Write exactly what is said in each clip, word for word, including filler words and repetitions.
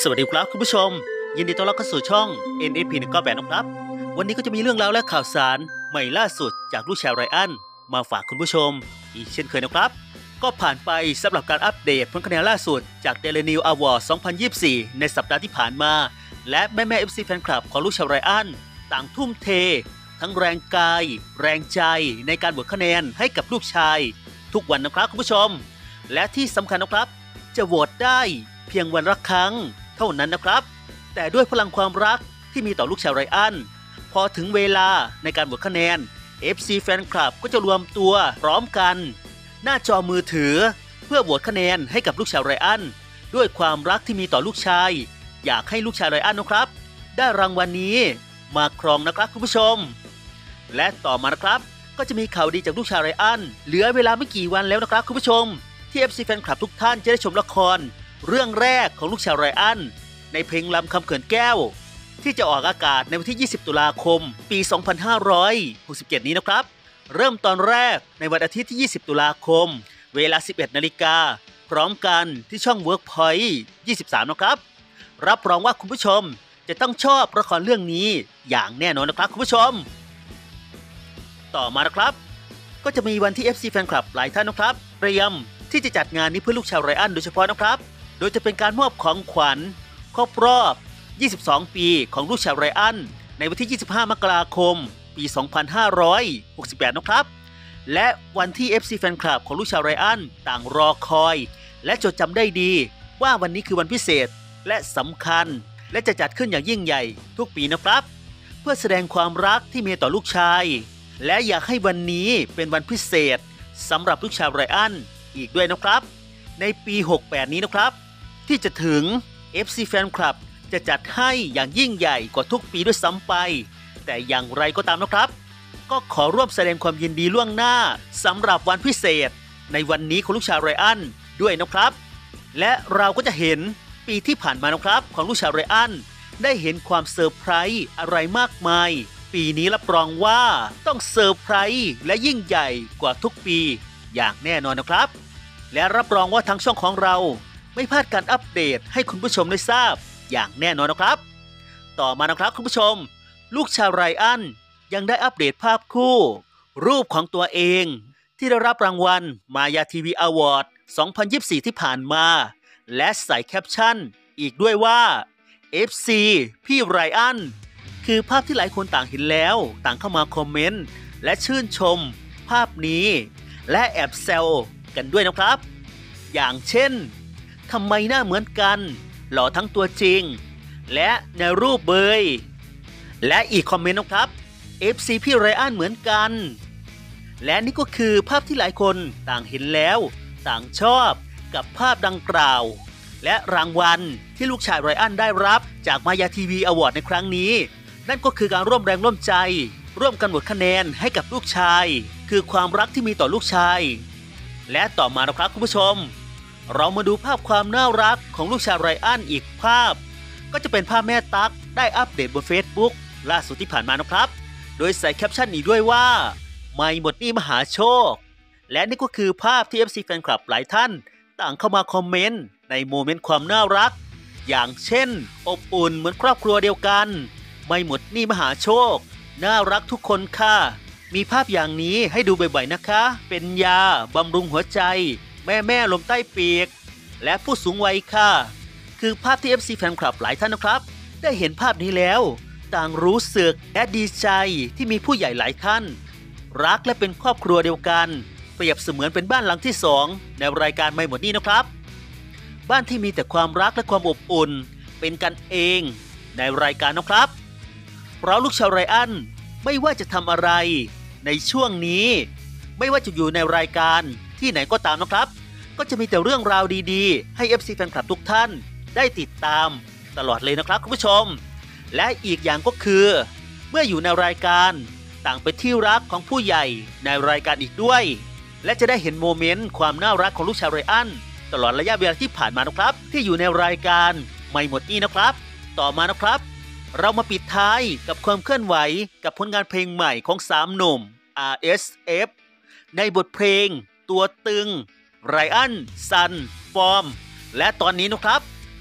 สวัสดีครับคุณผู้ชมยินดีต้อนรับเข้าสู่ช่อง เอ็น เอฟ พี หนึ่งเก้าแปดนะครับวันนี้ก็จะมีเรื่องราวและข่าวสารใหม่ล่าสุดจากลูกชายไรอันมาฝากคุณผู้ชมอีกเช่นเคยนะครับก็ผ่านไปสำหรับการอัปเดตผลคะแนนล่าสุดจาก Daily News Award สองพันยี่สิบสี่ในสัปดาห์ที่ผ่านมาและแม่แม่ เอฟ ซี แฟนคลับของลูกชายไรอันต่างทุ่มเททั้งแรงกายแรงใจในการโหวตคะแนนให้กับลูกชายทุกวันนะครับคุณผู้ชมและที่สำคัญนะครับจะโหวตได้เพียงวันละครั้งเท่านั้นนะครับแต่ด้วยพลังความรักที่มีต่อลูกชายไรอันพอถึงเวลาในการโหวตคะแนน เอฟ ซี แฟนคลับก็จะรวมตัวพร้อมกันหน้าจอมือถือเพื่อโหวตคะแนนให้กับลูกชายไรอันด้วยความรักที่มีต่อลูกชายอยากให้ลูกชายไรอันนะครับได้รางวัล น, นี้มาครองนะครับคุณผู้ชมและต่อมานะครับก็จะมีข่าวดีจากลูกชายไรอันเหลือเวลาไม่กี่วันแล้วนะครับคุณผู้ชมที่ เอฟ ซี แฟนคลับทุกท่านจะได้ชมละครเรื่องแรกของลูกชายไรอันในเพลงลำคำเขินแก้วที่จะออกอากาศในวันที่ยี่สิบตุลาคมปีสองพันห้าร้อยหกสิบเจ็ดนี้นะครับเริ่มตอนแรกในวันอาทิตย์ที่ยี่สิบตุลาคมเวลา สิบเอ็ดนาฬิกาพร้อมกันที่ช่อง Workpoint ยี่สิบสามนะครับรับรองว่าคุณผู้ชมจะต้องชอบละครเรื่องนี้อย่างแน่นอนนะครับคุณผู้ชมต่อมานะครับก็จะมีวันที่ เอฟ ซี แฟนคลับหลายท่านนะครับเตรียมที่จะจัดงานนี้เพื่อลูกชายไรอันโดยเฉพาะนะครับโดยจะเป็นการมอบของขวัญครบรอบยี่สิบสองปีของลูกชายไรอันในวันที่ยี่สิบห้ามกราคมปีสองพันห้าร้อยหกสิบแปดนะครับและวันที่ เอฟ ซี แฟนคลับของลูกชายไรอันต่างรอคอยและจดจำได้ดีว่าวันนี้คือวันพิเศษและสำคัญและจะจัดขึ้นอย่างยิ่งใหญ่ทุกปีนะครับเพื่อแสดงความรักที่มีต่อลูกชายและอยากให้วันนี้เป็นวันพิเศษสำหรับลูกชายไรอันอีกด้วยนะครับในปีหกสิบแปดนี้นะครับที่จะถึง เอฟ ซี แฟนคลับจะจัดให้อย่างยิ่งใหญ่กว่าทุกปีด้วยซ้ำไปแต่อย่างไรก็ตามนะครับก็ขอร่วมแสดงความยินดีล่วงหน้าสำหรับวันพิเศษในวันนี้ของลูกชายไรอันด้วยนะครับและเราก็จะเห็นปีที่ผ่านมานะครับของลูกชายไรอันได้เห็นความเซอร์ไพรส์อะไรมากมายปีนี้รับรองว่าต้องเซอร์ไพรส์และยิ่งใหญ่กว่าทุกปีอย่างแน่นอนนะครับและรับรองว่าทางช่องของเราไม่พลาดการอัปเดตให้คุณผู้ชมได้ทราบอย่างแน่นอนนะครับต่อมานะครับคุณผู้ชมลูกชายไรอันยังได้อัปเดตภาพคู่รูปของตัวเองที่ได้รับรางวัลมายาทีวีอวอร์ดสองพันยี่สิบสี่ที่ผ่านมาและใส่แคปชั่นอีกด้วยว่า เอฟ ซี พี่ไรอันคือภาพที่หลายคนต่างเห็นแล้วต่างเข้ามาคอมเมนต์และชื่นชมภาพนี้และแอบแซวกันด้วยนะครับอย่างเช่นทำไมหน้าเหมือนกันหล่อทั้งตัวจริงและในรูปเบยและอีกคอมเมนต์นะครับ เอฟ ซี พี่ไรอันเหมือนกันและนี่ก็คือภาพที่หลายคนต่างเห็นแล้วต่างชอบกับภาพดังกล่าวและรางวัลที่ลูกชายไรอันได้รับจากมายาทีวีอวอร์ดในครั้งนี้นั่นก็คือการร่วมแรงร่วมใจร่วมกันโหวตคะแนนให้กับลูกชายคือความรักที่มีต่อลูกชายและต่อมานะครับคุณผู้ชมเรามาดูภาพความน่ารักของลูกชายไรอันอีกภาพก็จะเป็นภาพแม่ตั๊กได้อัปเดตบน Facebook ล่าสุดที่ผ่านมานะครับโดยใส่แคปชั่นนี้ด้วยว่าไม่หมดหนี้มหาโชคและนี่ก็คือภาพที่ เอฟ ซี แฟนคลับหลายท่านต่างเข้ามาคอมเมนต์ในโมเมนต์ความน่ารักอย่างเช่นอบอุ่นเหมือนครอบครัวเดียวกันไม่หมดหนี้มหาโชคน่ารักทุกคนค่ะมีภาพอย่างนี้ให้ดูบ่อยๆนะคะเป็นยาบำรุงหัวใจแม่แม่ลมใต้ปีกและผู้สูงวัยค่ะคือภาพที่ เอฟ ซี แฟนคลับหลายท่านนะครับได้เห็นภาพนี้แล้วต่างรู้สึกและดีใจที่มีผู้ใหญ่หลายท่านรักและเป็นครอบครัวเดียวกันเปรียบเสมือนเป็นบ้านหลังที่สองในรายการไม่หมดหนี้นะครับบ้านที่มีแต่ความรักและความอบอุ่นเป็นกันเองในรายการนะครับเพราะลูกชายไรอันไม่ว่าจะทำอะไรในช่วงนี้ไม่ว่าจะอยู่ในรายการที่ไหนก็ตามนะครับก็จะมีแต่เรื่องราวดีๆให้ เอฟ ซี แฟนคลับทุกท่านได้ติดตามตลอดเลยนะครับคุณผู้ชมและอีกอย่างก็คือเมื่ออยู่ในรายการต่างเป็นที่รักของผู้ใหญ่ในรายการอีกด้วยและจะได้เห็นโมเมนต์ความน่ารักของลูกชายไรอันตลอดระยะเวลาที่ผ่านมานะครับที่อยู่ในรายการไม่หมดหนี้นะครับต่อมานะครับเรามาปิดท้ายกับความเคลื่อนไหวกับผลงานเพลงใหม่ของสามหนุ่ม อาร์ เอส เอฟ ในบทเพลงตัวตึงไรอันซันฟอร์มและตอนนี้นะครับ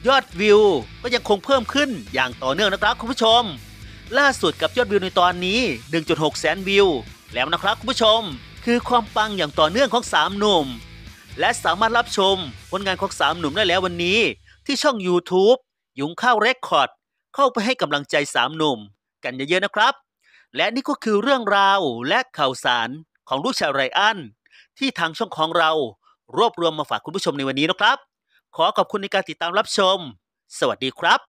ยอดวิวก็ยังคงเพิ่มขึ้นอย่างต่อเนื่องนะครับคุณผู้ชมล่าสุดกับยอดวิวในตอนนี้ หนึ่งจุดหก แสนวิวแล้วนะครับคุณผู้ชมคือความปังอย่างต่อเนื่องของสามหนุ่มและสามารถรับชมผลงานของสามหนุ่มได้แล้ววันนี้ที่ช่อง YouTube ยุงข้าวเรคคอร์ดเข้าไปให้กำลังใจสามหนุ่มกันเยอะๆนะครับและนี่ก็คือเรื่องราวและข่าวสารของลูกชายไรอันที่ทางช่องของเรารวบรวมมาฝากคุณผู้ชมในวันนี้นะครับขอขอบคุณในการติดตามรับชมสวัสดีครับ